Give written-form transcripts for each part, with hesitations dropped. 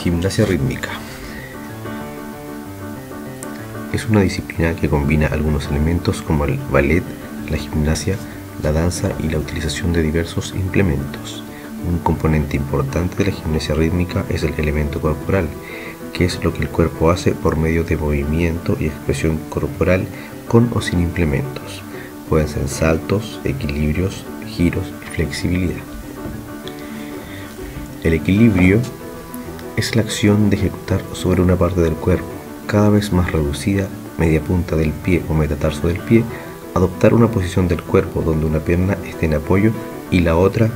Gimnasia rítmica. Es una disciplina que combina algunos elementos como el ballet, la gimnasia, la danza y la utilización de diversos implementos. Un componente importante de la gimnasia rítmica es el elemento corporal, que es lo que el cuerpo hace por medio de movimiento y expresión corporal con o sin implementos. Pueden ser saltos, equilibrios, giros y flexibilidad. El equilibrio es la acción de ejecutar sobre una parte del cuerpo, cada vez más reducida, media punta del pie o metatarso del pie, adoptar una posición del cuerpo donde una pierna esté en apoyo y la otra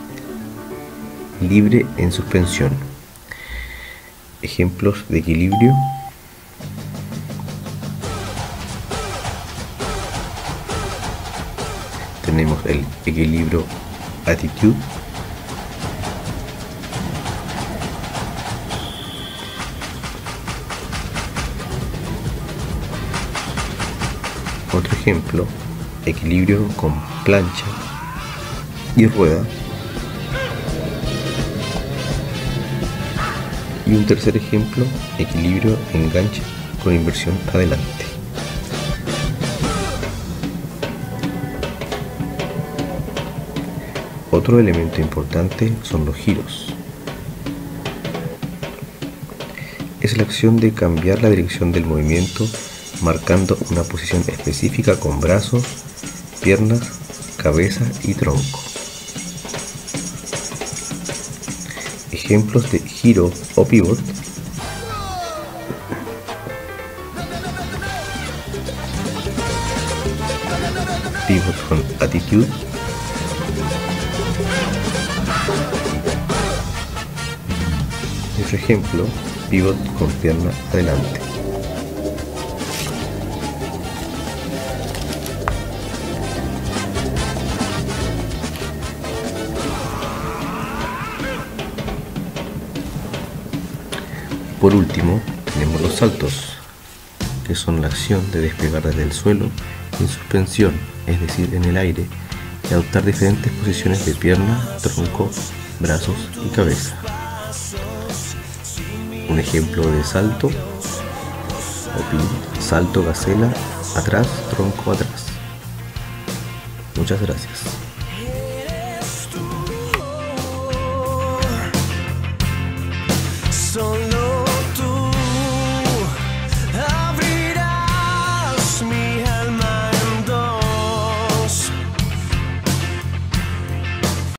libre en suspensión. Ejemplos de equilibrio: tenemos el equilibrio attitude, otro ejemplo, equilibrio con plancha y rueda, y un tercer ejemplo, equilibrio enganche con inversión adelante. Otro elemento importante son los giros. Es la acción de cambiar la dirección del movimiento marcando una posición específica con brazos, piernas, cabeza y tronco. Ejemplos de giro o pivot: pivot con attitude, otro ejemplo, pivot con pierna adelante. Por último, tenemos los saltos, que son la acción de despegar desde el suelo en suspensión, es decir, en el aire, y adoptar diferentes posiciones de pierna, tronco, brazos y cabeza. Un ejemplo de salto o pivot: salto gacela, atrás, tronco, atrás. Muchas gracias.